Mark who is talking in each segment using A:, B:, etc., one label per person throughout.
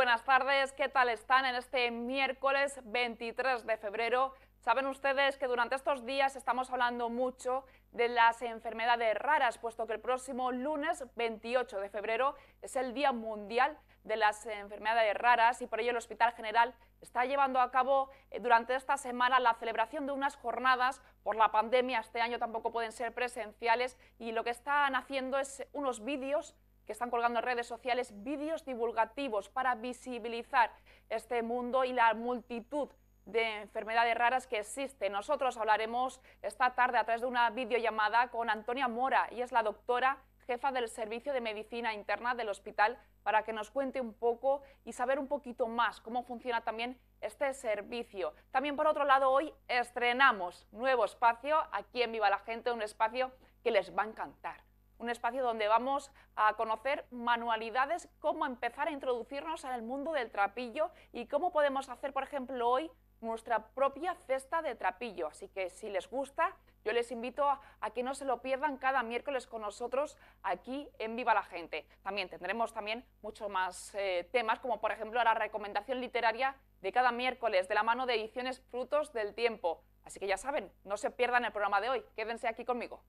A: buenas tardes, ¿qué tal están en este miércoles 23 de febrero? Saben ustedes que durante estos días estamos hablando mucho de las enfermedades raras, puesto que el próximo lunes 28 de febrero es el Día Mundial de las Enfermedades Raras y por ello el Hospital General está llevando a cabo durante esta semana la celebración de unas jornadas. Por la pandemia este año tampoco pueden ser presenciales y lo que están haciendo es unos vídeos que están colgando en redes sociales, vídeos divulgativos para visibilizar este mundo y la multitud de enfermedades raras que existen. Nosotros hablaremos esta tarde a través de una videollamada con Antonia Mora, y es la doctora jefa del Servicio de Medicina Interna del hospital, para que nos cuente un poco y saber un poquito más cómo funciona también este servicio. También, por otro lado, hoy estrenamos nuevo espacio aquí en Viva la Gente, un espacio que les va a encantar. Un espacio donde vamos a conocer manualidades, cómo empezar a introducirnos en el mundo del trapillo y cómo podemos hacer, por ejemplo, hoy nuestra propia cesta de trapillo. Así que si les gusta, yo les invito a que no se lo pierdan cada miércoles con nosotros aquí en Viva la Gente. También tendremos muchos más temas, como por ejemplo la recomendación literaria de cada miércoles de la mano de Ediciones Frutos del Tiempo. Así que ya saben, no se pierdan el programa de hoy. Quédense aquí conmigo.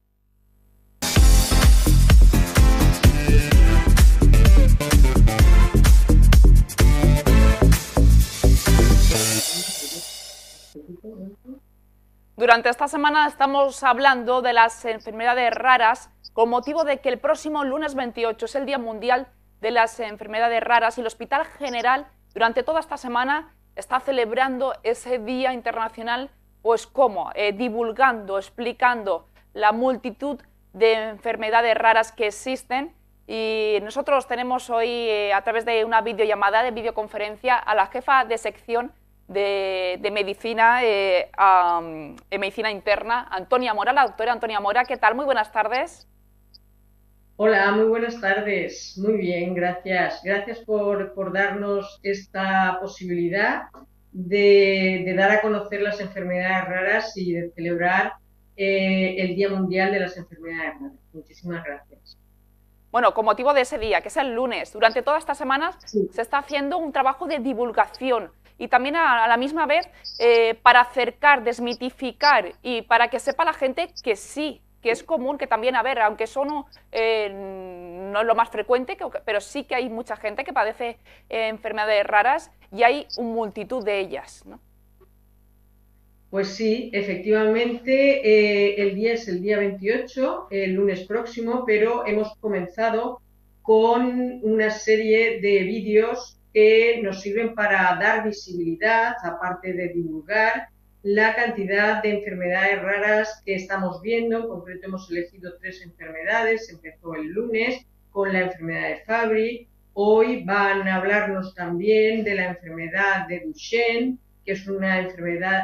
A: Durante esta semana estamos hablando de las enfermedades raras con motivo de que el próximo lunes 28 es el Día Mundial de las Enfermedades Raras y el Hospital General durante toda esta semana está celebrando ese Día Internacional, pues como divulgando, explicando la multitud de enfermedades raras que existen. Y nosotros tenemos hoy a través de una videollamada, de videoconferencia, a la jefa de sección de medicina, medicina interna, Antonia Mora, la doctora Antonia Mora. ¿Qué tal? Muy buenas tardes.
B: Hola, muy buenas tardes. Muy bien, gracias. Gracias por darnos esta posibilidad de dar a conocer las enfermedades raras y de celebrar el Día Mundial de las Enfermedades Raras. Muchísimas gracias.
A: Bueno, con motivo de ese día, que es el lunes, durante todas estas semanas
B: Sí.
A: se está haciendo un trabajo de divulgación y también a la misma vez para acercar, desmitificar y para que sepa la gente que sí, que es común, que también, a ver, aunque eso no es lo más frecuente, pero sí que hay mucha gente que padece enfermedades raras y hay una multitud de ellas, ¿no?
B: Pues sí, efectivamente, el día es el día 28, el lunes próximo, pero hemos comenzado con una serie de vídeos que nos sirven para dar visibilidad, aparte de divulgar, la cantidad de enfermedades raras que estamos viendo. En concreto hemos elegido 3 enfermedades. Empezó el lunes con la enfermedad de Fabry. Hoy van a hablarnos también de la enfermedad de Duchenne, que es una enfermedad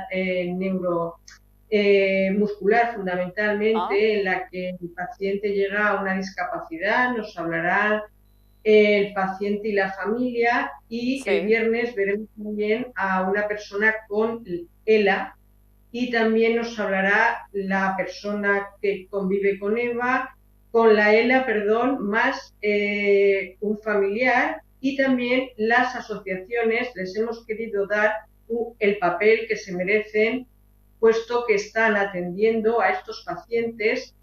B: muscular fundamentalmente, en la que el paciente llega a una discapacidad. Nos hablará el paciente y la familia, y el
A: Sí.
B: viernes veremos también a una persona con ELA, y también nos hablará la persona que convive con la ELA, perdón, más un familiar, y también las asociaciones. Les hemos querido dar el papel que se merecen, puesto que están atendiendo a estos pacientes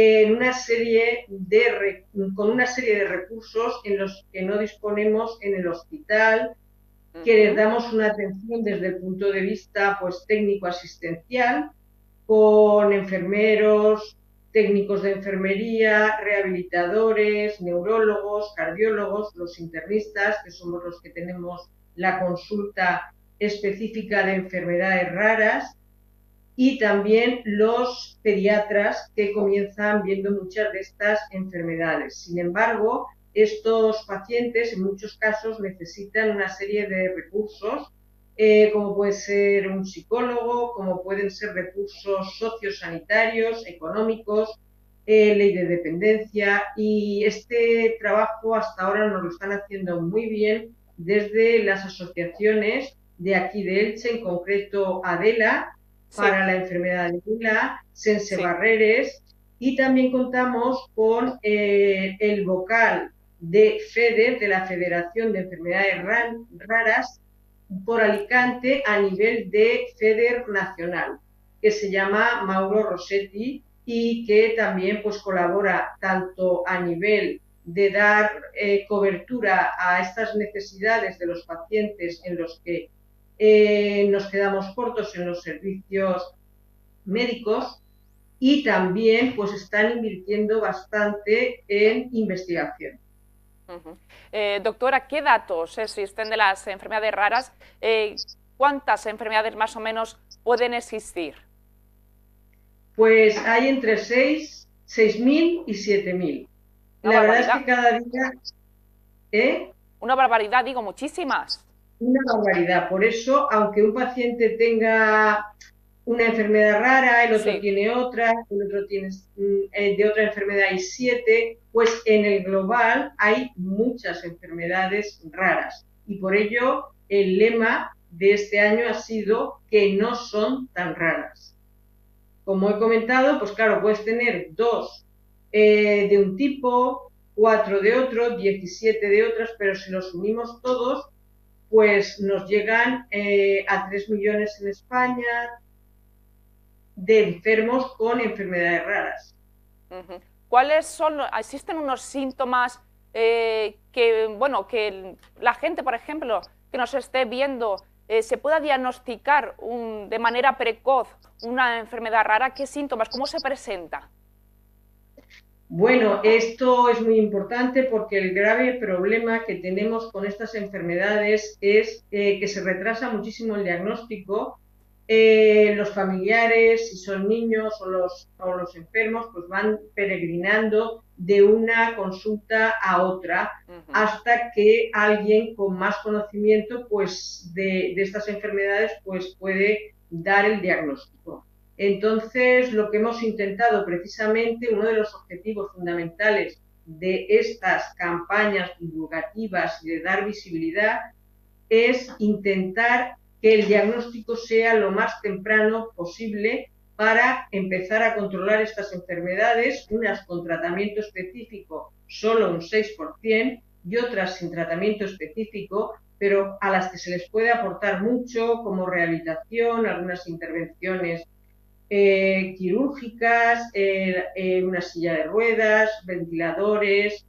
B: con una serie de recursos en los que no disponemos en el hospital, que les damos una atención desde el punto de vista técnico-asistencial, con enfermeros, técnicos de enfermería, rehabilitadores, neurólogos, cardiólogos, los internistas, que somos los que tenemos la consulta específica de enfermedades raras, y también los pediatras, que comienzan viendo muchas de estas enfermedades. Sin embargo, estos pacientes en muchos casos necesitan una serie de recursos, como puede ser un psicólogo, como pueden ser recursos sociosanitarios, económicos, ley de dependencia, y este trabajo hasta ahora nos lo están haciendo muy bien desde las asociaciones de aquí de Elche, en concreto ADELA,
A: Sí,
B: para la enfermedad de Lila, Sense
A: sí.
B: Barreres, y también contamos con el vocal de FEDER, de la Federación de Enfermedades Raras, por Alicante a nivel de FEDER nacional, que se llama Mauro Rossetti y que también pues colabora tanto a nivel de dar cobertura a estas necesidades de los pacientes en los que nos quedamos cortos en los servicios médicos, y también pues están invirtiendo bastante en investigación.
A: Doctora, ¿qué datos existen de las enfermedades raras? ¿Cuántas enfermedades más o menos pueden existir?
B: Pues hay entre 6.000 y 7.000. La verdad es que cada día...
A: Una barbaridad, digo, muchísimas.
B: Una barbaridad. Por eso, aunque un paciente tenga una enfermedad rara, el otro tiene otra, el otro tiene de otra enfermedad hay 7, pues en el global hay muchas enfermedades raras. Y por ello el lema de este año ha sido que no son tan raras. Como he comentado, pues claro, puedes tener 2 de un tipo, 4 de otro, 17 de otras, pero si los unimos todos, pues nos llegan a 3 millones en España de enfermos con enfermedades raras.
A: ¿Cuáles son? ¿Existen unos síntomas que, bueno, que la gente, por ejemplo, que nos esté viendo, se pueda diagnosticar de manera precoz una enfermedad rara? ¿Qué síntomas? ¿Cómo se presenta?
B: Bueno, esto es muy importante porque el grave problema que tenemos con estas enfermedades es que se retrasa muchísimo el diagnóstico. Los familiares, si son niños o los enfermos, pues van peregrinando de una consulta a otra hasta que alguien con más conocimiento pues, de estas enfermedades pues, puede dar el diagnóstico. Entonces, lo que hemos intentado precisamente, uno de los objetivos fundamentales de estas campañas divulgativas y de dar visibilidad, es intentar que el diagnóstico sea lo más temprano posible para empezar a controlar estas enfermedades, unas con tratamiento específico solo un 6% y otras sin tratamiento específico, pero a las que se les puede aportar mucho, como rehabilitación, algunas intervenciones quirúrgicas, una silla de ruedas, ventiladores,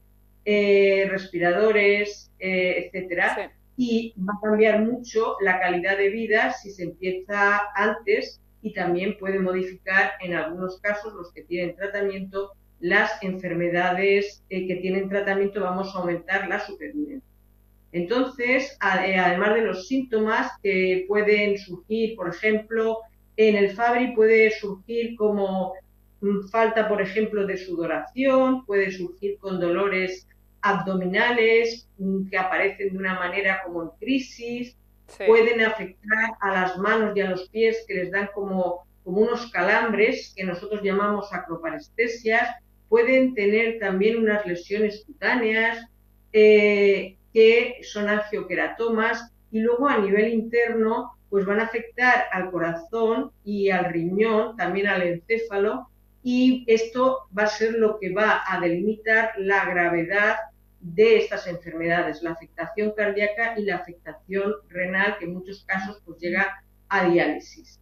B: respiradores, etcétera. Sí. Y va a cambiar mucho la calidad de vida si se empieza antes, y también puede modificar en algunos casos, los que tienen tratamiento, las enfermedades que tienen tratamiento, vamos a aumentar la supervivencia. Entonces, además de los síntomas que pueden surgir, por ejemplo, en el Fabry puede surgir como falta, por ejemplo, de sudoración, puede surgir con dolores abdominales que aparecen de una manera como en crisis, sí. Pueden afectar a las manos y a los pies, que les dan como unos calambres que nosotros llamamos acroparestesias, pueden tener también unas lesiones cutáneas que son angioqueratomas, y luego a nivel interno pues van a afectar al corazón y al riñón, también al encéfalo, y esto va a ser lo que va a delimitar la gravedad de estas enfermedades, la afectación cardíaca y la afectación renal, que en muchos casos pues llega a diálisis.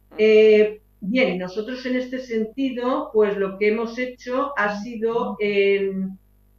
B: Bien, nosotros en este sentido, pues lo que hemos hecho ha sido en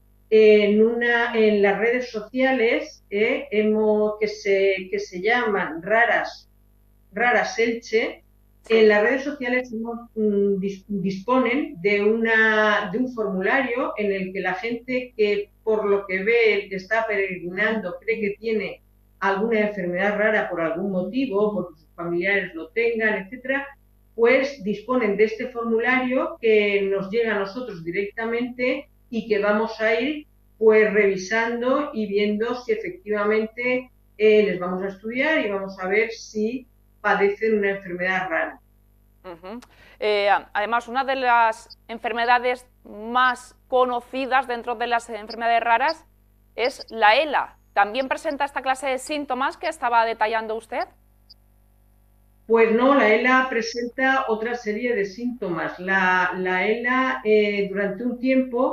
B: las redes sociales que se llaman Raras Elche. En las redes sociales disponen de un formulario en el que la gente que por lo que ve, que está peregrinando, cree que tiene alguna enfermedad rara por algún motivo, porque sus familiares lo tengan, etcétera, pues disponen de este formulario que nos llega a nosotros directamente y que vamos a ir pues revisando y viendo si efectivamente les vamos a estudiar y vamos a ver si padecen una enfermedad rara.
A: Además, una de las enfermedades más conocidas dentro de las enfermedades raras es la ELA. ¿También presenta esta clase de síntomas que estaba detallando usted?
B: Pues no, la ELA presenta otra serie de síntomas. La ELA durante un tiempo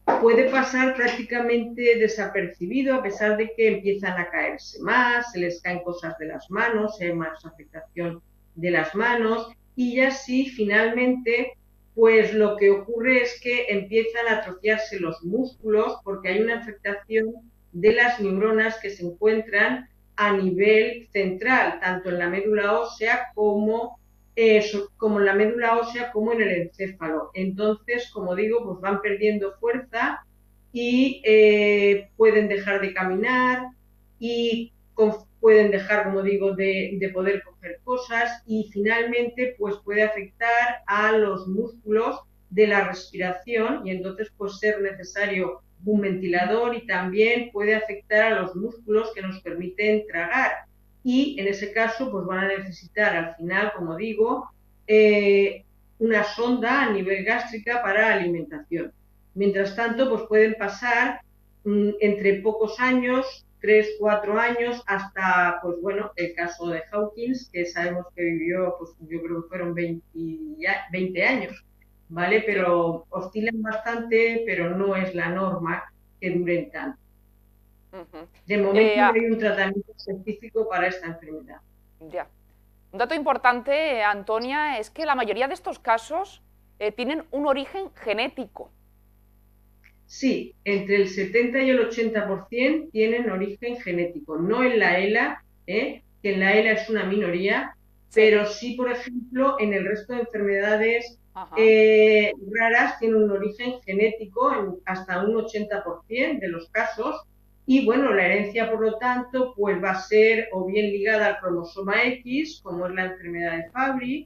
B: puede pasar prácticamente desapercibido, a pesar de que empiezan a caerse más, se les caen cosas de las manos, hay más afectación de las manos, y ya sí, finalmente, pues lo que ocurre es que empiezan a atrofiarse los músculos porque hay una afectación de las neuronas que se encuentran a nivel central, tanto en la médula ósea como en la médula ósea como en el encéfalo. Entonces, como digo, pues van perdiendo fuerza y pueden dejar de caminar y pueden dejar, como digo, de poder coger cosas y finalmente pues puede afectar a los músculos de la respiración y entonces pues ser necesario un ventilador y también puede afectar a los músculos que nos permiten tragar y en ese caso pues van a necesitar al final, como digo, una sonda a nivel gástrica para alimentación. Mientras tanto, pues pueden pasar entre pocos años, 3, 4 años, hasta, pues bueno, el caso de Hawkins, que sabemos que vivió, pues yo creo que fueron 20 años, ¿vale? Pero oscilan bastante, pero no es la norma que duren tanto. De momento no hay un tratamiento específico para esta enfermedad.
A: Ya. Un dato importante, Antonia, es que la mayoría de estos casos tienen un origen genético.
B: Sí, entre el 70 y el 80% tienen origen genético, no en la ELA, que en la ELA es una minoría, pero sí, por ejemplo, en el resto de enfermedades raras tienen un origen genético en hasta un 80% de los casos. Y bueno, la herencia, por lo tanto, pues va a ser o bien ligada al cromosoma X, como es la enfermedad de Fabry,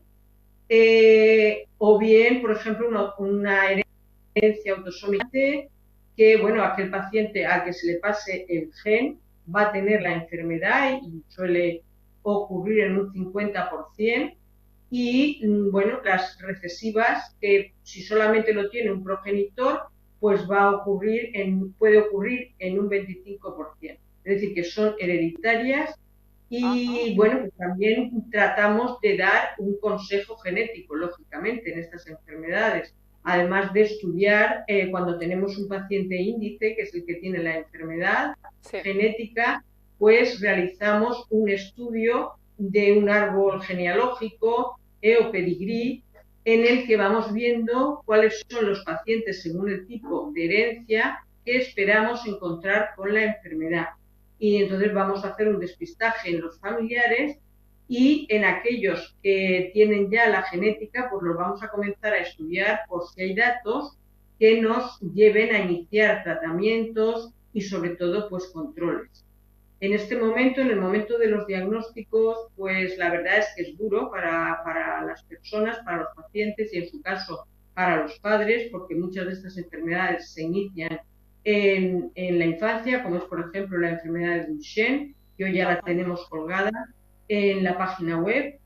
B: o bien, por ejemplo, una herencia autosómica que, bueno, aquel paciente al que se le pase el gen va a tener la enfermedad y suele ocurrir en un 50%. Y, bueno, las recesivas, que si solamente lo tiene un progenitor, pues puede ocurrir en un 25%. Es decir, que son hereditarias y, bueno, pues también tratamos de dar un consejo genético, lógicamente, en estas enfermedades. Además de estudiar cuando tenemos un paciente índice, que es el que tiene la enfermedad genética, pues realizamos un estudio de un árbol genealógico o pedigrí en el que vamos viendo cuáles son los pacientes según el tipo de herencia que esperamos encontrar con la enfermedad. Y entonces vamos a hacer un despistaje en los familiares y en aquellos que tienen ya la genética, pues los vamos a comenzar a estudiar por si hay datos que nos lleven a iniciar tratamientos y sobre todo pues controles. En este momento, en el momento de los diagnósticos, pues la verdad es que es duro para las personas, para los pacientes y en su caso para los padres, porque muchas de estas enfermedades se inician en la infancia, como es por ejemplo la enfermedad de Duchenne, que hoy ya la tenemos colgada en la página web.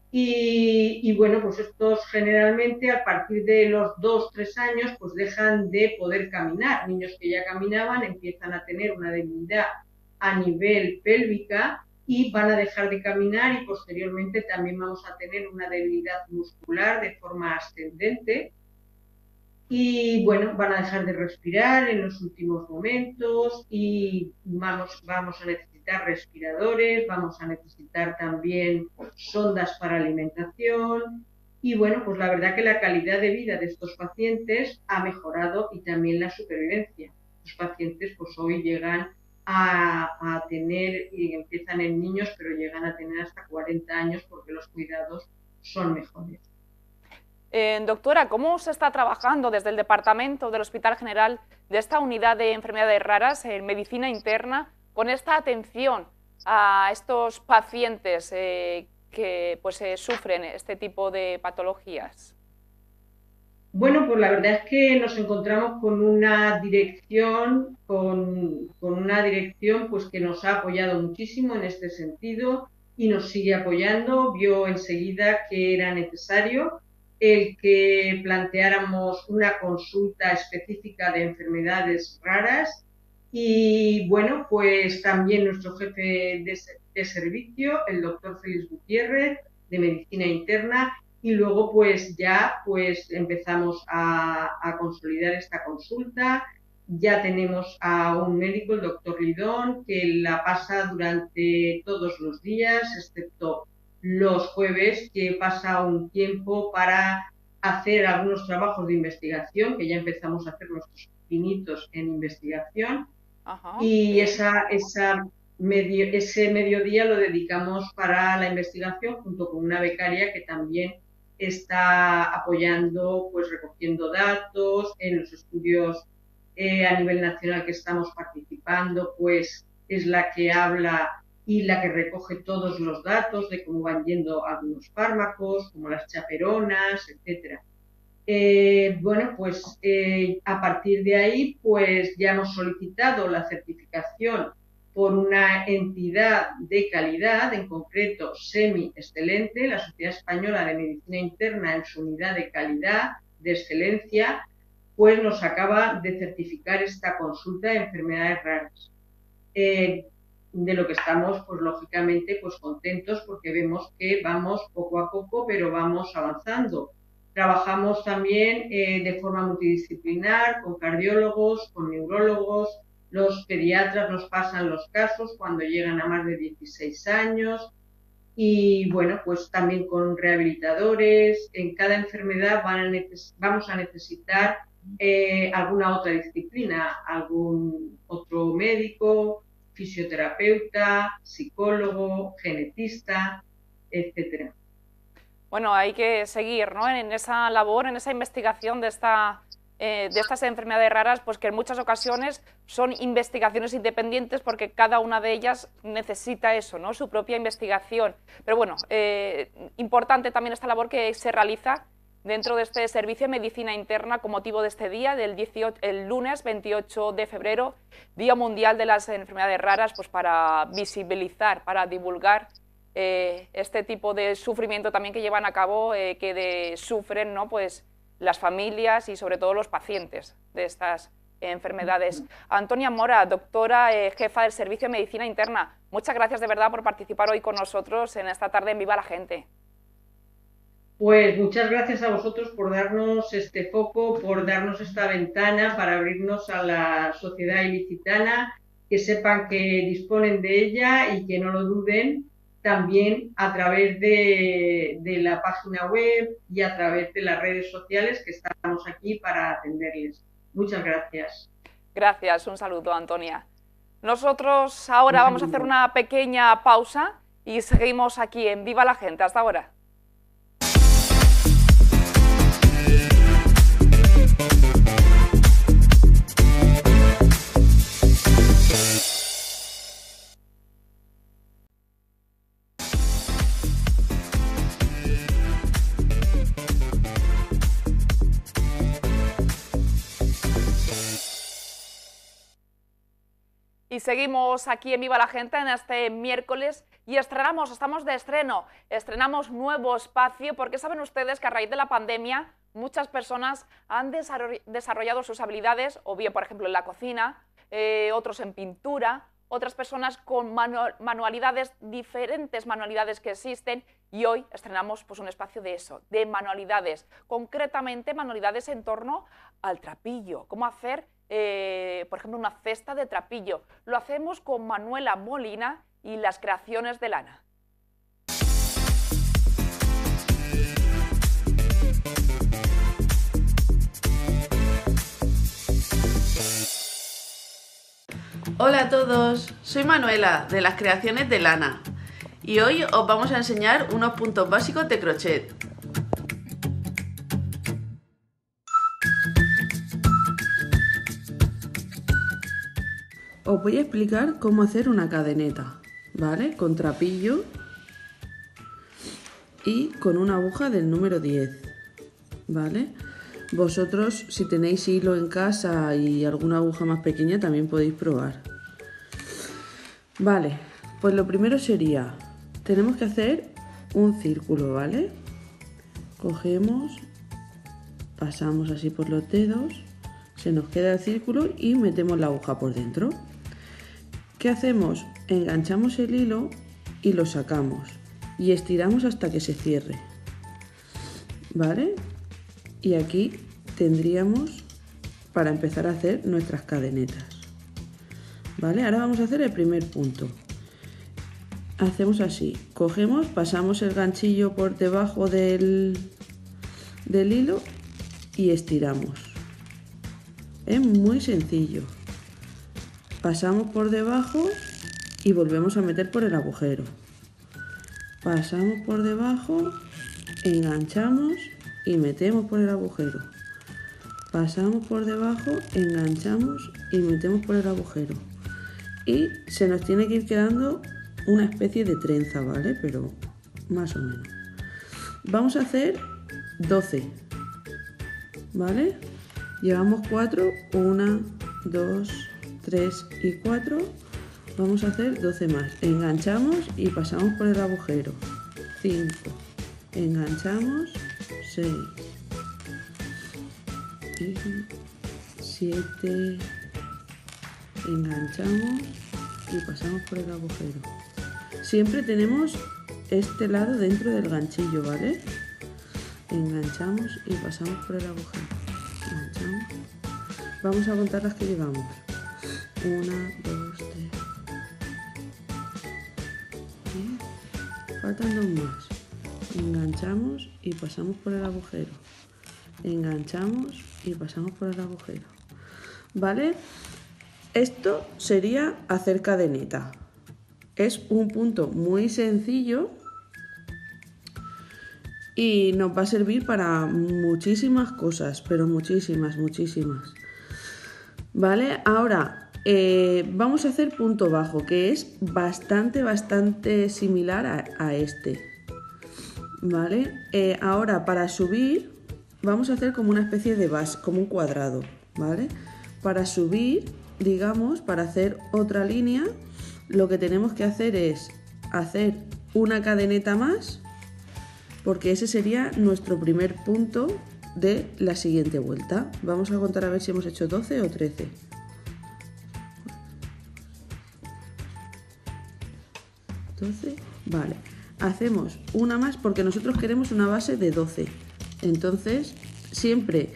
B: Y bueno, pues estos generalmente a partir de los 2-3 años pues dejan de poder caminar. Niños que ya caminaban empiezan a tener una debilidad a nivel pélvica y van a dejar de caminar y posteriormente también vamos a tener una debilidad muscular de forma ascendente y bueno, van a dejar de respirar en los últimos momentos y vamos a necesitar respiradores, vamos a necesitar también sondas para alimentación y bueno, pues la verdad que la calidad de vida de estos pacientes ha mejorado y también la supervivencia. Los pacientes pues hoy llegan a tener, y empiezan en niños, pero llegan a tener hasta 40 años porque los cuidados son mejores.
A: Doctora, ¿cómo se está trabajando desde el Departamento del Hospital General de esta unidad de enfermedades raras en medicina interna con esta atención a estos pacientes que pues, sufren este tipo de patologías?
B: Bueno, pues la verdad es que nos encontramos con una dirección, pues que nos ha apoyado muchísimo en este sentido y nos sigue apoyando. Vio enseguida que era necesario el que planteáramos una consulta específica de enfermedades raras y bueno, pues también nuestro jefe de servicio, el doctor Félix Gutiérrez, de medicina interna, y luego pues ya pues empezamos a consolidar esta consulta ya tenemos a un médico, el doctor Lidón, que la pasa durante todos los días, excepto los jueves, que pasa un tiempo para hacer algunos trabajos de investigación, que ya empezamos a hacer nuestros pinitos en investigación.
A: Ajá,
B: Y
A: bien.
B: ese mediodía lo dedicamos para la investigación junto con una becaria que también está apoyando, pues recogiendo datos en los estudios a nivel nacional que estamos participando, pues es la que habla y la que recoge todos los datos de cómo van yendo algunos fármacos, como las chaperonas, etcétera. Bueno, pues a partir de ahí, pues ya hemos solicitado la certificación por una entidad de calidad, en concreto semi-excelente, la Sociedad Española de Medicina Interna en su unidad de calidad, de excelencia, pues nos acaba de certificar esta consulta de enfermedades raras. De lo que estamos, pues lógicamente, pues contentos porque vemos que vamos poco a poco, pero vamos avanzando. Trabajamos también de forma multidisciplinar con cardiólogos, con neurólogos, los pediatras nos pasan los casos cuando llegan a más de 16 años y bueno, pues también con rehabilitadores. En cada enfermedad vamos a necesitar alguna otra disciplina, algún otro médico, fisioterapeuta, psicólogo, genetista, etcétera.
A: Bueno, hay que seguir, ¿no?, en esa labor, en esa investigación de estas enfermedades raras, pues que en muchas ocasiones son investigaciones independientes porque cada una de ellas necesita eso, ¿no?, su propia investigación. Pero bueno, importante también esta labor que se realiza dentro de este servicio de medicina interna con motivo de este día, el lunes 28 de febrero, Día Mundial de las Enfermedades Raras, pues para visibilizar, para divulgar este tipo de sufrimiento también que llevan a cabo, sufren, ¿no?, pues las familias y sobre todo los pacientes de estas enfermedades. Antonia Mora, doctora, jefa del Servicio de Medicina Interna, muchas gracias de verdad por participar hoy con nosotros en esta tarde en Viva la Gente.
B: Pues muchas gracias a vosotros por darnos este foco, por darnos esta ventana para abrirnos a la sociedad ilicitana, que sepan que disponen de ella y que no lo duden, también a través de la página web y a través de las redes sociales, que estamos aquí para atenderles. Muchas gracias.
A: Gracias, un saludo, Antonia. Nosotros ahora vamos a hacer una pequeña pausa y seguimos aquí en Viva la Gente. Hasta ahora. Y seguimos aquí en Viva la Gente en este miércoles y estamos de estreno, estrenamos nuevo espacio porque saben ustedes que a raíz de la pandemia muchas personas han desarrollado sus habilidades, o bien por ejemplo en la cocina, otros en pintura, otras personas con manualidades, diferentes manualidades que existen, y hoy estrenamos pues un espacio de eso, de manualidades, concretamente manualidades en torno al trapillo, cómo hacer por ejemplo, una cesta de trapillo. Lo hacemos con Manuela Molina y las creaciones de lana.
C: Hola a todos, soy Manuela de las creaciones de lana y hoy os vamos a enseñar unos puntos básicos de crochet. Os voy a explicar cómo hacer una cadeneta, ¿vale? Con trapillo y con una aguja del número 10, ¿vale? Vosotros, si tenéis hilo en casa y alguna aguja más pequeña, también podéis probar. Vale, pues lo primero sería, tenemos que hacer un círculo, ¿vale? Cogemos, pasamos así por los dedos, se nos queda el círculo y metemos la aguja por dentro. ¿Qué hacemos? Enganchamos el hilo y lo sacamos y estiramos hasta que se cierre, ¿vale? Y aquí tendríamos para empezar a hacer nuestras cadenetas. ¿Vale? Ahora vamos a hacer el primer punto. Hacemos así, cogemos, pasamos el ganchillo por debajo del hilo y estiramos. Es muy sencillo. Pasamos por debajo y volvemos a meter por el agujero. Pasamos por debajo, enganchamos y metemos por el agujero. Pasamos por debajo, enganchamos y metemos por el agujero. Y se nos tiene que ir quedando una especie de trenza, ¿vale? Pero más o menos. Vamos a hacer 12, ¿vale? Llevamos 4, 1, 2, 3 y 4. Vamos a hacer 12 más. Enganchamos y pasamos por el agujero. 5, enganchamos, 6, 7, enganchamos y pasamos por el agujero. Siempre tenemos este lado dentro del ganchillo, ¿vale? Enganchamos y pasamos por el agujero. Enganchamos. Vamos a contar las que llevamos. 1, 2, 3. Faltan 2 más. Enganchamos y pasamos por el agujero. Enganchamos y pasamos por el agujero. ¿Vale? Esto sería hacer cadeneta. Es un punto muy sencillo y nos va a servir para muchísimas cosas, pero muchísimas. ¿Vale? Ahora vamos a hacer punto bajo, que es bastante similar a este. ¿Vale? Ahora para subir vamos a hacer como una especie de base, como un cuadrado, ¿vale? Para subir, digamos, para hacer otra línea, lo que tenemos que hacer es hacer una cadeneta más, porque ese sería nuestro primer punto de la siguiente vuelta. Vamos a contar a ver si hemos hecho 12 o 13. 12, vale. Hacemos una más porque nosotros queremos una base de 12. Entonces, siempre,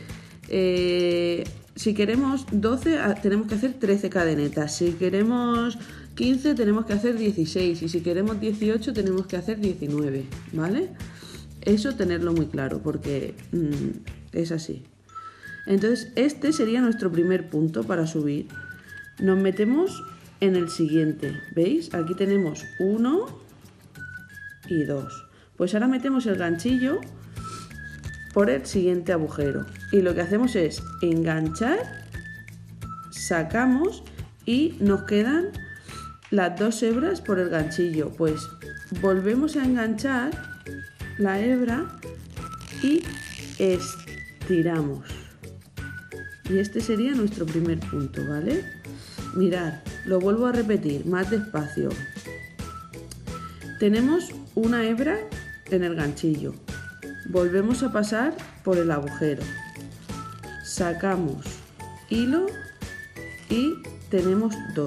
C: si queremos 12, tenemos que hacer 13 cadenetas. Si queremos 15, tenemos que hacer 16. Y si queremos 18, tenemos que hacer 19. ¿Vale? Eso tenerlo muy claro porque es así. Entonces, este sería nuestro primer punto para subir. Nos metemos en el siguiente. ¿Veis? Aquí tenemos 1 y 2. Pues ahora metemos el ganchillo por el siguiente agujero. Y lo que hacemos es enganchar, sacamos y nos quedan las 2 hebras por el ganchillo. Pues volvemos a enganchar la hebra y estiramos. Y este sería nuestro primer punto, ¿vale? Mirad, lo vuelvo a repetir más despacio. Tenemos una hebra en el ganchillo. Volvemos a pasar por el agujero. Sacamos hilo y tenemos 2.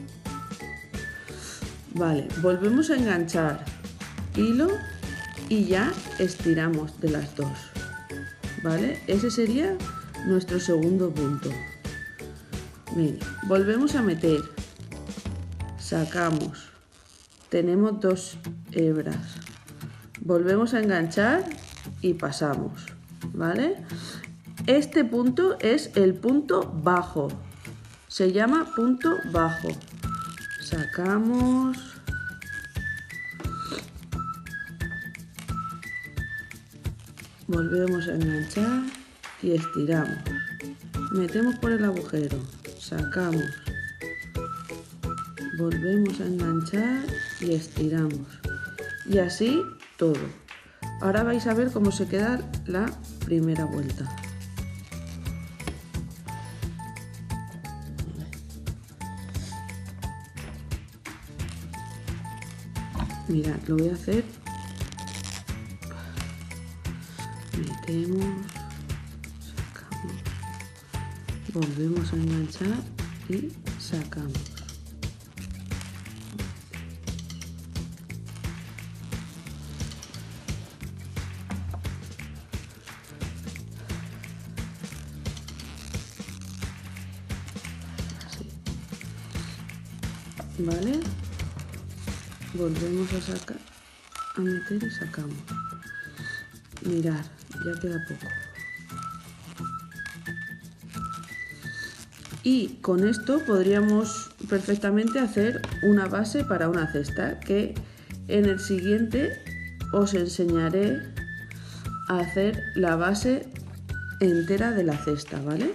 C: Vale, volvemos a enganchar hilo y ya estiramos de las 2. ¿Vale? Ese sería nuestro segundo punto. Bien, volvemos a meter. Sacamos. Tenemos 2 hebras. Volvemos a enganchar y pasamos. ¿Vale? Este punto es el punto bajo. Se llama punto bajo. Sacamos. Volvemos a enganchar y estiramos. Metemos por el agujero. Sacamos. Volvemos a enganchar y estiramos. Y así todo. Ahora vais a ver cómo se queda la primera vuelta. Mirad, lo voy a hacer. Metemos, sacamos, volvemos a enganchar y sacamos. ¿vale? Volvemos a sacar, a meter y sacamos. Mirad, ya queda poco. Y con esto podríamos perfectamente hacer una base para una cesta, que en el siguiente os enseñaré a hacer la base entera de la cesta, ¿vale?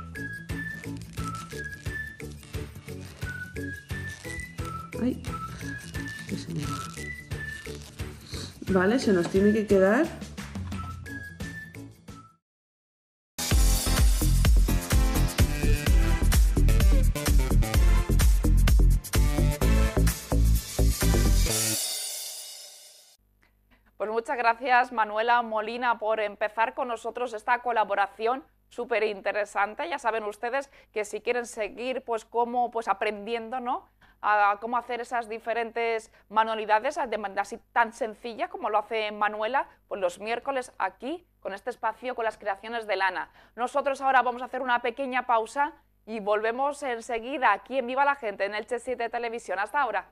C: Ay, que se me va. Vale, se nos tiene que quedar
A: Pues muchas gracias, Manuela Molina, por empezar con nosotros esta colaboración súper interesante. Ya saben ustedes que si quieren seguir aprendiendo, ¿no?, a cómo hacer esas diferentes manualidades de manera así tan sencilla como lo hace Manuela, pues los miércoles aquí, con este espacio, con las creaciones de lana. Nosotros ahora vamos a hacer una pequeña pausa y volvemos enseguida aquí en Viva la Gente, en Elche 7 Televisión. Hasta ahora.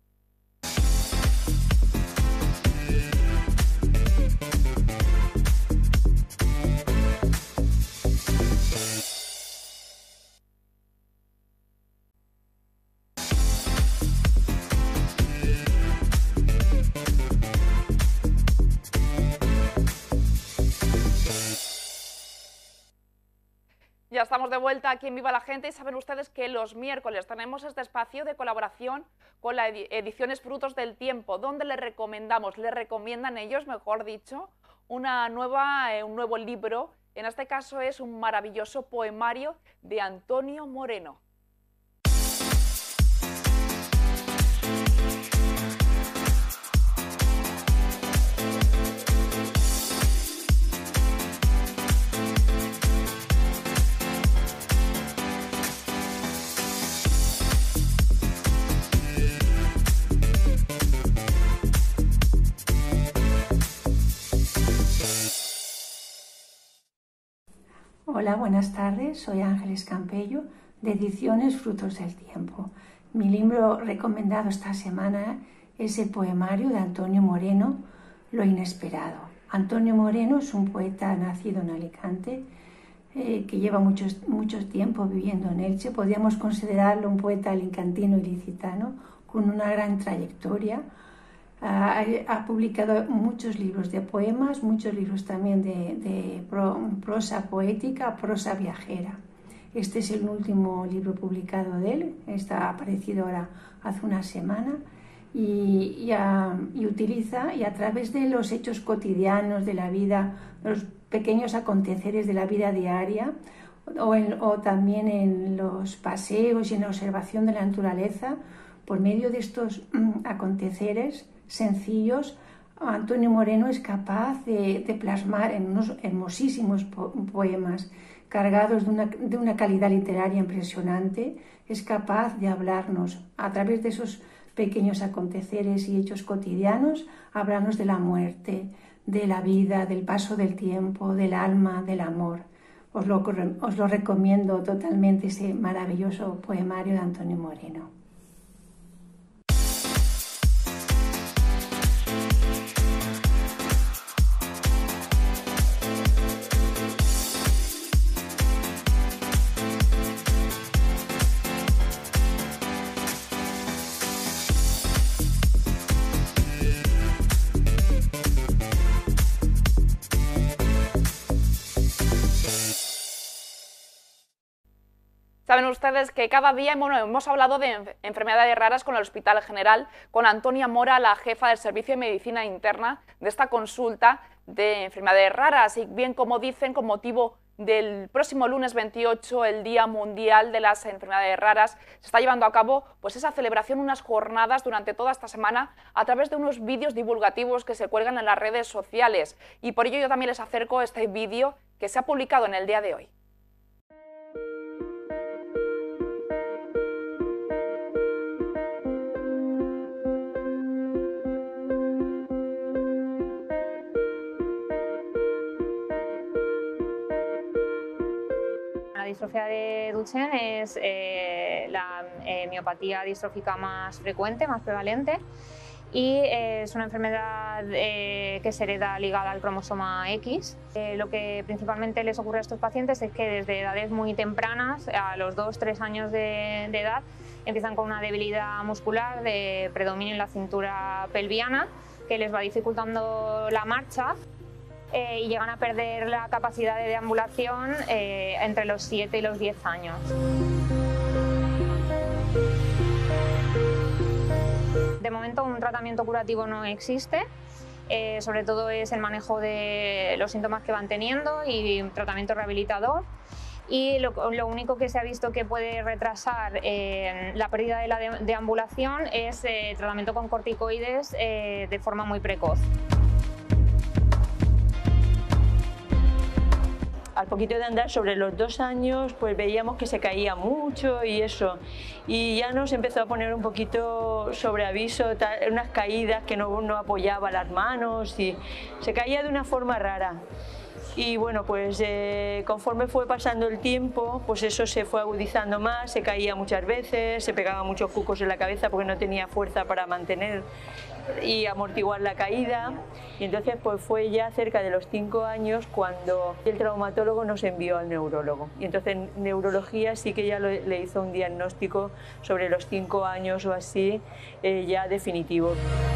A: Ya estamos de vuelta aquí en Viva la Gente y saben ustedes que los miércoles tenemos este espacio de colaboración con las ediciones Frutos del Tiempo, donde les recomiendan ellos, mejor dicho, un nuevo libro. En este caso es un maravilloso poemario de Antonio Moreno.
D: Hola, buenas tardes. Soy Ángeles Campello, de Ediciones Frutos del Tiempo. Mi libro recomendado esta semana es el poemario de Antonio Moreno, Lo Inesperado. Antonio Moreno es un poeta nacido en Alicante, que lleva mucho tiempo viviendo en Elche. Podríamos considerarlo un poeta alicantino y licitano con una gran trayectoria. Ha publicado muchos libros de poemas, muchos libros también de prosa poética, prosa viajera. Este es el último libro publicado de él, ha aparecido ahora hace una semana, y utiliza, y a través de los hechos cotidianos de la vida, los pequeños aconteceres de la vida diaria, o también en los paseos y en la observación de la naturaleza, por medio de estos aconteceres sencillos, Antonio Moreno es capaz de plasmar en unos hermosísimos poemas cargados de una calidad literaria impresionante. Es capaz de hablarnos a través de esos pequeños aconteceres y hechos cotidianos, hablarnos de la muerte, de la vida, del paso del tiempo, del alma, del amor. Os lo recomiendo totalmente, ese maravilloso poemario de Antonio Moreno.
A: Saben ustedes que cada día hemos hablado de enfermedades raras con el Hospital General, con Antonia Mora, la jefa del Servicio de Medicina Interna, de esta consulta de enfermedades raras. Y bien, como dicen, con motivo del próximo lunes 28, el Día Mundial de las Enfermedades Raras, se está llevando a cabo pues esa celebración, unas jornadas durante toda esta semana a través de unos vídeos divulgativos que se cuelgan en las redes sociales. Y por ello yo también les acerco este vídeo que se ha publicado en el día de hoy.
E: La distrofia de Duchenne es la miopatía distrófica más frecuente, más prevalente, y es una enfermedad que se hereda ligada al cromosoma X. Lo que principalmente les ocurre a estos pacientes es que desde edades muy tempranas, a los 2-3 años de edad, empiezan con una debilidad muscular de predominio en la cintura pelviana, que les va dificultando la marcha, y llegan a perder la capacidad de deambulación entre los 7 y los 10 años. De momento un tratamiento curativo no existe, sobre todo es el manejo de los síntomas que van teniendo y tratamiento rehabilitador. Y lo único que se ha visto que puede retrasar la pérdida de la deambulación es tratamiento con corticoides de forma muy precoz.
F: Al poquito de andar, sobre los 2 años, pues veíamos que se caía mucho y eso. Y ya nos empezó a poner un poquito sobre aviso, unas caídas que no apoyaba las manos y se caía de una forma rara. Y bueno, pues conforme fue pasando el tiempo, pues eso se fue agudizando más, se caía muchas veces, se pegaba muchos cucos en la cabeza porque no tenía fuerza para mantener y amortiguar la caída. Y entonces pues fue ya cerca de los 5 años cuando el traumatólogo nos envió al neurólogo. Y entonces en neurología sí que ya le hizo un diagnóstico sobre los 5 años o así, ya definitivo.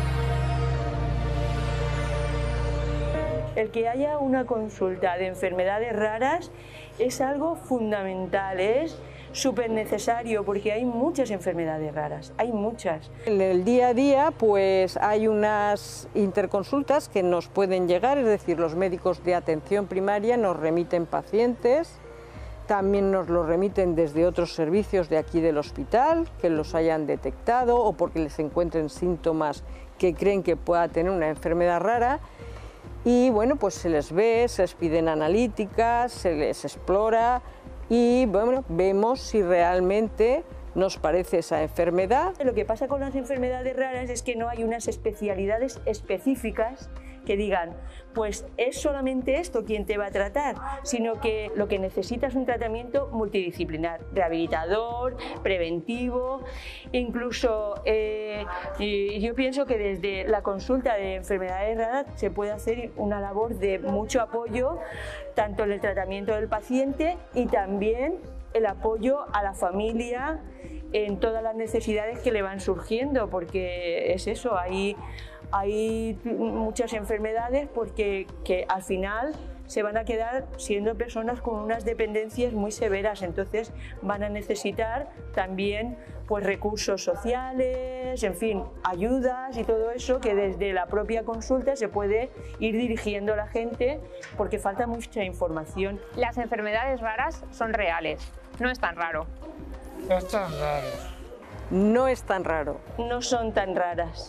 F: El que haya una consulta de enfermedades raras es algo fundamental, es súper necesario porque hay muchas enfermedades raras, hay muchas.
G: En el día a día pues hay unas interconsultas que nos pueden llegar, es decir, los médicos de atención primaria nos remiten pacientes, también nos los remiten desde otros servicios de aquí del hospital que los hayan detectado o porque les encuentren síntomas que creen que pueda tener una enfermedad rara. Y bueno, pues se les ve, se les piden analíticas, se les explora y bueno, vemos si realmente nos parece esa enfermedad.
F: Lo que pasa con las enfermedades raras es que no hay unas especialidades específicas que digan, pues es solamente esto quien te va a tratar, sino que lo que necesita es un tratamiento multidisciplinar, rehabilitador, preventivo, incluso yo pienso que desde la consulta de enfermedades raras se puede hacer una labor de mucho apoyo, tanto en el tratamiento del paciente y también el apoyo a la familia en todas las necesidades que le van surgiendo, porque es eso, hay muchas enfermedades porque que al final se van a quedar siendo personas con unas dependencias muy severas, entonces van a necesitar también pues recursos sociales, en fin, ayudas y todo eso que desde la propia consulta se puede ir dirigiendo a la gente porque falta mucha información.
E: Las enfermedades raras son reales, no es tan raro.
H: No es tan raro.
G: No es tan raro.
F: No son tan raras.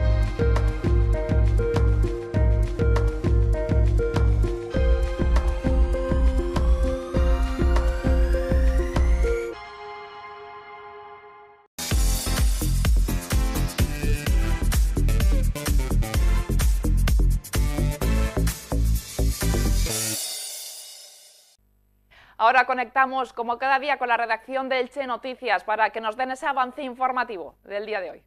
A: Ahora conectamos como cada día con la redacción de Elche Noticias para que nos den ese avance informativo del día de hoy.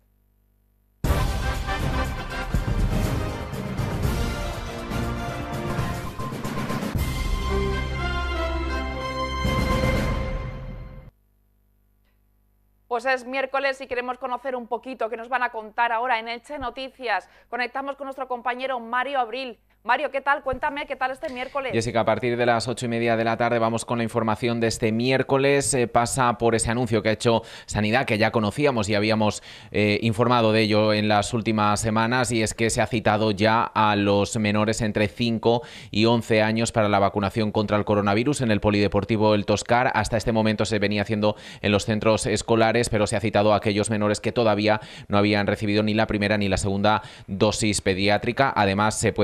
A: Pues es miércoles y queremos conocer un poquito qué nos van a contar ahora en Elche Noticias. Conectamos con nuestro compañero Mario Abril. Mario, ¿qué tal? Cuéntame, ¿qué tal este miércoles?
I: Jessica, a partir de las 8:30 de la tarde vamos con la información de este miércoles. Pasa por ese anuncio que ha hecho Sanidad, que ya conocíamos y habíamos informado de ello en las últimas semanas, y es que se ha citado ya a los menores entre 5 y 11 años para la vacunación contra el coronavirus en el Polideportivo El Toscar. Hasta este momento se venía haciendo en los centros escolares, pero se ha citado a aquellos menores que todavía no habían recibido ni la primera ni la segunda dosis pediátrica. Además, se puede acudir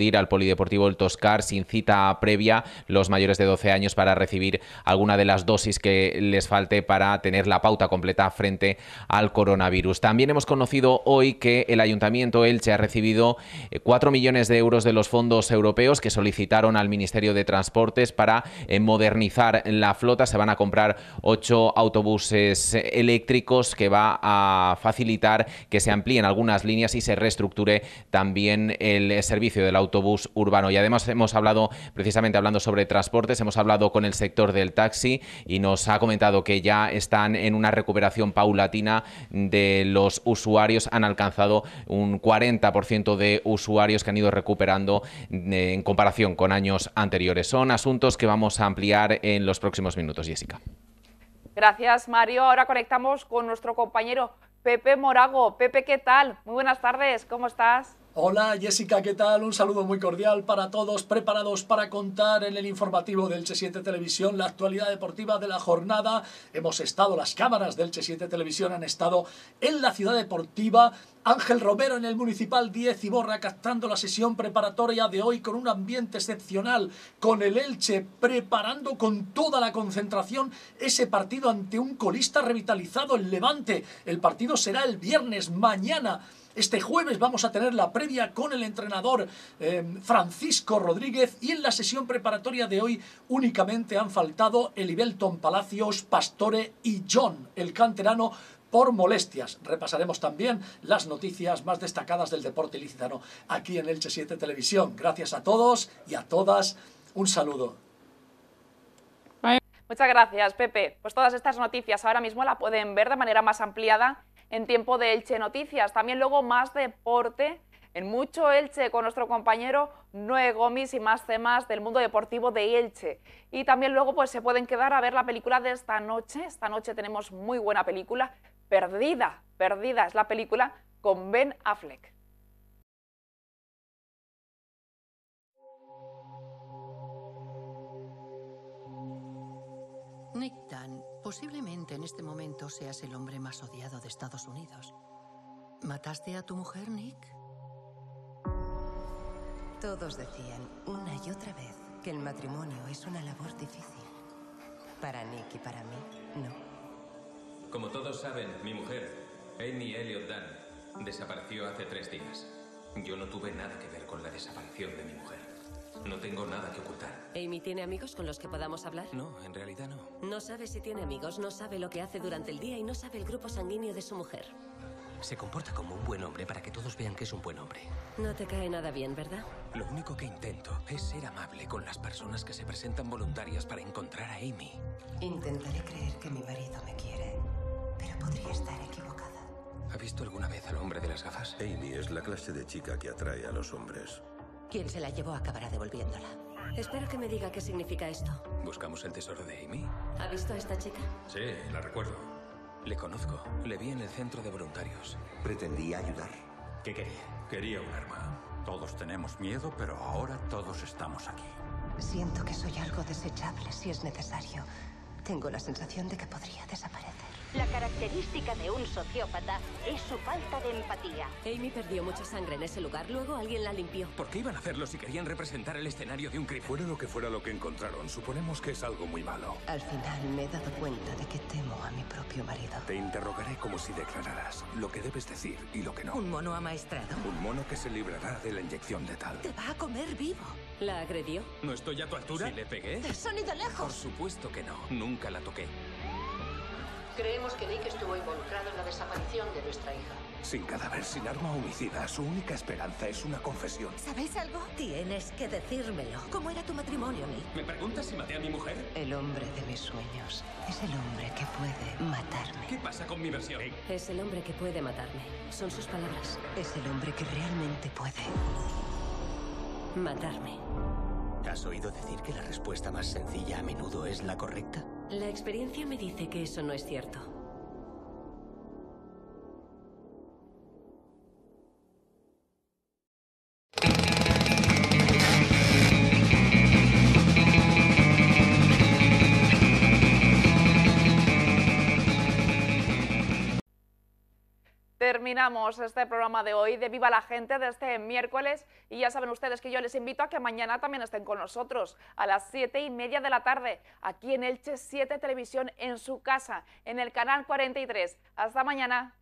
I: acudir al Polideportivo El Toscar sin cita previa los mayores de 12 años para recibir alguna de las dosis que les falte para tener la pauta completa frente al coronavirus. También hemos conocido hoy que el Ayuntamiento Elche ha recibido 4 millones de euros de los fondos europeos que solicitaron al Ministerio de Transportes para modernizar la flota. Se van a comprar 8 autobuses eléctricos que va a facilitar que se amplíen algunas líneas y se reestructure también el servicio del autobús urbano. Y además hemos hablado, precisamente hablando sobre transportes, hemos hablado con el sector del taxi y nos ha comentado que ya están en una recuperación paulatina de los usuarios. Han alcanzado un 40% de usuarios que han ido recuperando en comparación con años anteriores. Son asuntos que vamos a ampliar en los próximos minutos, Jessica.
A: Gracias, Mario. Ahora conectamos con nuestro compañero Pepe Morago. Pepe, ¿qué tal? Muy buenas tardes, ¿cómo estás?
J: Hola Jessica, ¿qué tal? Un saludo muy cordial para todos, preparados para contar en el informativo de Elche 7 Televisión la actualidad deportiva de la jornada. Las cámaras de Elche 7 Televisión han estado en la ciudad deportiva. Ángel Romero en el Municipal 10 Iborra captando la sesión preparatoria de hoy con un ambiente excepcional, con el Elche preparando con toda la concentración ese partido ante un colista revitalizado, el Levante. El partido será el viernes, mañana. Este jueves vamos a tener la previa con el entrenador Francisco Rodríguez, y en la sesión preparatoria de hoy únicamente han faltado Elibelton Palacios, Pastore y John, el canterano, por molestias. Repasaremos también las noticias más destacadas del deporte ilicitano aquí en Elche 7 Televisión. Gracias a todos y a todas. Un saludo.
A: Muchas gracias, Pepe. Pues todas estas noticias ahora mismo la pueden ver de manera más ampliada en Tiempo de Elche Noticias. También luego más deporte en Mucho Elche con nuestro compañero Noé Gomis y más temas del mundo deportivo de Elche. Y también luego pues se pueden quedar a ver la película de esta noche. Esta noche tenemos muy buena película, Perdida. Perdida es la película con Ben Affleck.
K: Nick Dunn, posiblemente en este momento seas el hombre más odiado de Estados Unidos. ¿Mataste a tu mujer, Nick?
L: Todos decían una y otra vez que el matrimonio es una labor difícil. Para Nick y para mí, no.
M: Como todos saben, mi mujer, Amy Elliott Dunn, desapareció hace 3 días. Yo no tuve nada que ver con la desaparición de mi mujer. No tengo nada que ocultar.
N: ¿Amy tiene amigos con los que podamos hablar?
M: No, en realidad no.
N: No sabe si tiene amigos, no sabe lo que hace durante el día y no sabe el grupo sanguíneo de su mujer.
O: Se comporta como un buen hombre para que todos vean que es un buen hombre.
N: No te cae nada bien, ¿verdad?
O: Lo único que intento es ser amable con las personas que se presentan voluntarias para encontrar a Amy.
L: Intentaré creer que mi marido me quiere, pero podría estar equivocada.
O: ¿Ha visto alguna vez al hombre de las gafas?
P: Amy es la clase de chica que atrae a los hombres.
N: Quien se la llevó acabará devolviéndola. Espero que me diga qué significa esto.
O: ¿Buscamos el tesoro de Amy?
N: ¿Ha visto a esta chica?
M: Sí, la recuerdo.
O: Le conozco. Le vi en el centro de voluntarios.
P: Pretendía ayudar.
M: ¿Qué quería?
Q: Quería un arma. Todos tenemos miedo, pero ahora todos estamos aquí.
L: Siento que soy algo desechable si es necesario. Tengo la sensación de que podría desaparecer.
R: La característica de un sociópata es su falta de empatía.
N: Amy perdió mucha sangre en ese lugar, luego alguien la limpió.
O: ¿Por qué iban a hacerlo si querían representar el escenario de un crimen?
P: Fuera lo que encontraron, suponemos que es algo muy malo.
L: Al final me he dado cuenta de que temo a mi propio marido.
P: Te interrogaré como si declararas lo que debes decir y lo que no.
L: ¿Un mono amaestrado?
P: Un mono que se librará de la inyección letal.
L: Te va a comer vivo.
N: ¿La agredió?
O: ¿No estoy a tu altura?
N: ¿Sí
O: le pegué?
L: ¡Te son y de lejos!
O: Por supuesto que no. Nunca la toqué.
R: Creemos que Nick estuvo involucrado en la desaparición de nuestra hija.
P: Sin cadáver, sin arma homicida, su única esperanza es una confesión.
L: ¿Sabéis algo? Tienes que decírmelo. ¿Cómo era tu matrimonio, Nick?
O: ¿Me preguntas si maté a mi mujer?
L: El hombre de mis sueños es el hombre que puede matarme.
O: ¿Qué pasa con mi versión?
N: Es el hombre que puede matarme. Son sus palabras.
L: Es el hombre que realmente puede
N: matarme.
O: ¿Has oído decir que la respuesta más sencilla a menudo es la correcta?
N: La experiencia me dice que eso no es cierto.
A: Terminamos este programa de hoy de Viva la Gente de este miércoles y ya saben ustedes que yo les invito a que mañana también estén con nosotros a las 7:30 de la tarde aquí en Elche 7 Televisión en su casa, en el canal 43. Hasta mañana.